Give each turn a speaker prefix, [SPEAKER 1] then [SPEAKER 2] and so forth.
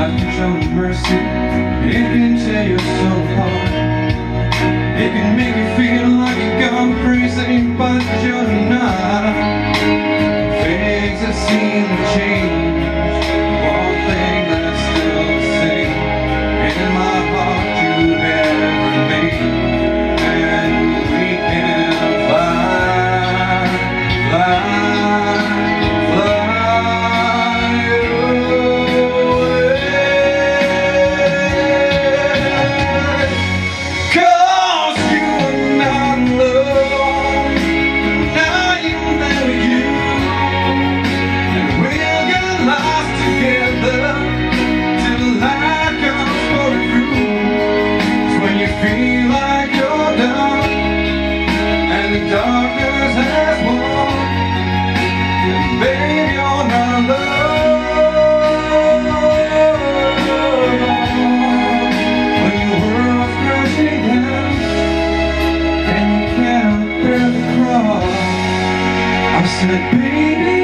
[SPEAKER 1] life can show no mercy. It can tear you so hard. It can make you feel like you've gone crazy, but you're not. Things that seem to change, one thing that's still the same. In my heart you have remained, and we can fly, fly, fly away. 'Cause you are not alone. Now you know you, and we'll get lost together till the light comes pouring through. 'Cause when you feel like you're down and the darkness has won, baby, you're not alone. When your world's crashing down and you can't bear the cross, I said, baby,